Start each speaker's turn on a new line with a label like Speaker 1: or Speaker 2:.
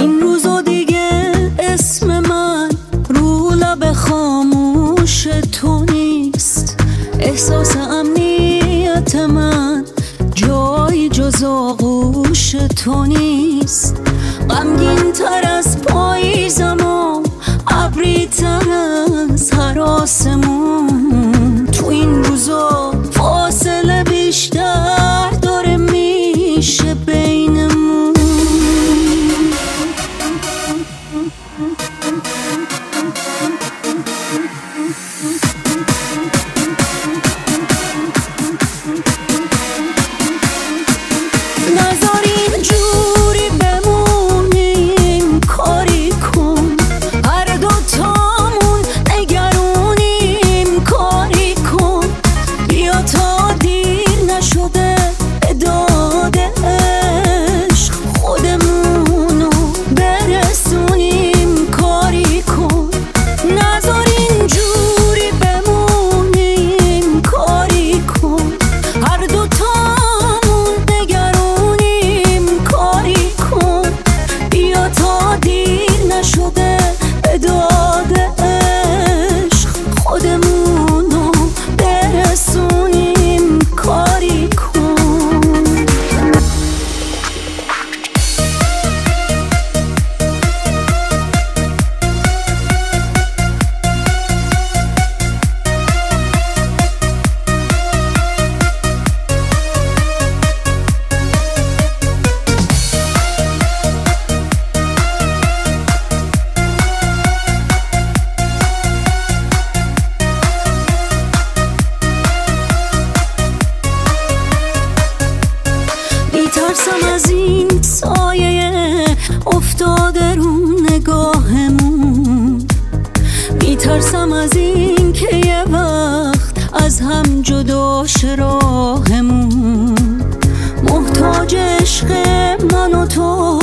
Speaker 1: این روزا دیگه اسم من رو لب خاموش تو نیست. احساس امنیت من جای جز آغوش تو نیست. غمگین تر از پاییزم و ابری تر از هر آسمون. تو این روزا فاصله بیشتر داره میشه بینمون. نذار اینجوری بمونیم، کاری کن هر دوتامون نگرونیم. کاری کن بیا تا دیر نشده به داد عشق خودمونو برسونیم. کاری کن نذار اینجوری بمونیم، کاری کن هر دوتامون نگرونیم. کاری کن بیا تا دیر نشده به داد عشق خودمونو برسونیم. کاری کن میترسم از این سایه افتاده رو نگاهمون. میترسم از این که یه وقت از هم جدا شه راهمون. محتاج عشق من و تو